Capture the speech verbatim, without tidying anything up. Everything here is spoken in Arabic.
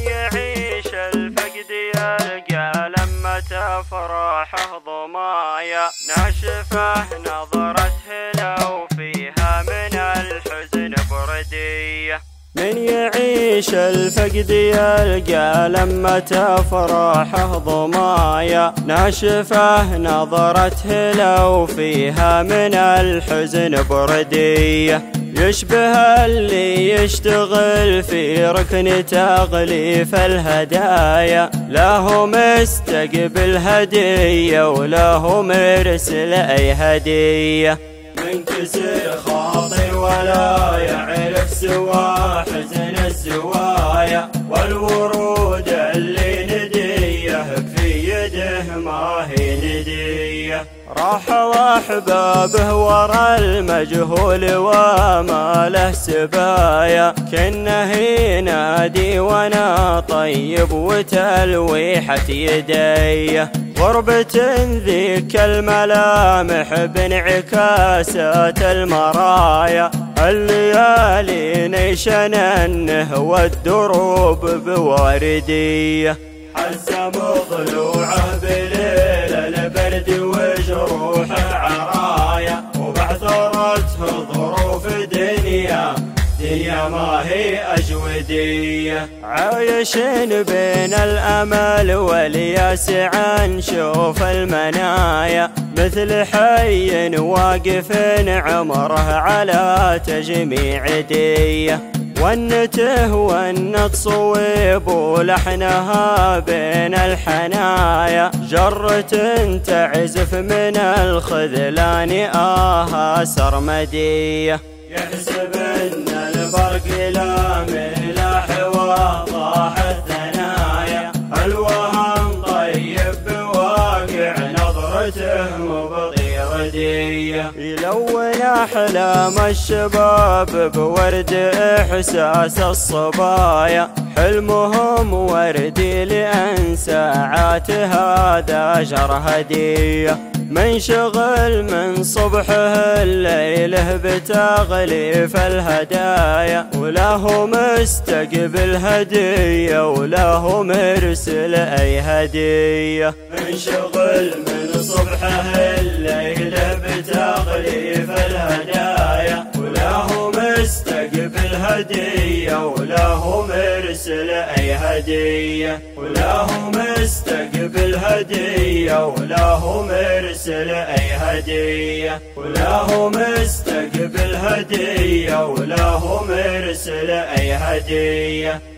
يعيش الفقد يلقى لمة أفراحه ضمايا ناشفه نظرته لو فيها من الحزن بردية. من يعيش الفقد يلقى لمة أفراحه ضمايا ناشفه نظرته لو فيها من الحزن بردية. يشبه اللي يشتغل في ركن تغليف الهدايا له مستقبل هدية وله مرسل أي هدية. منكسر خاطي ولا يعرف سوى حزن الزوايا والورود اللي نديه في يده ما هي نديه. راح واحبابه ورا المجهول وما له سبايا كنه ينادي وانا طيب وتلويحة يدي. غربة ذيك الملامح بانعكاسات المرايا الليالي نيشننه والدروب بواردية. حزم ضلوعه بليل البرد وجروحه عرايا وبعثرته ظروف دنيا دنيا ما هي أجودية. عايش بين الأمل والياس عن شوف المنايا مثل حي واقف عمره على تجميع دية. والنته والنت صويب ولحنها بين الحنايا جرة تعزف من الخذلان آها سرمدية. يحسب ان البرق لا ملاح وضاح الثنايا الوهم طيب بواقع نظرته مبطي ردية. يلون احلام الشباب بورد احساس الصبايا حلمهم وردي لان ساعات هذا جر هدية. منشغل من صبحه الليله بتغليف الهدايا وله مستقبل هدية وله مرسل أي هدية. منشغل من صبحه الليله بتغليف الهدايا وله مستقبل هدية وله مرسل أي هدية وله مستقبل هدية وله مرسل أي هدية وله مستقبل هدية وله مرسل أي هدية.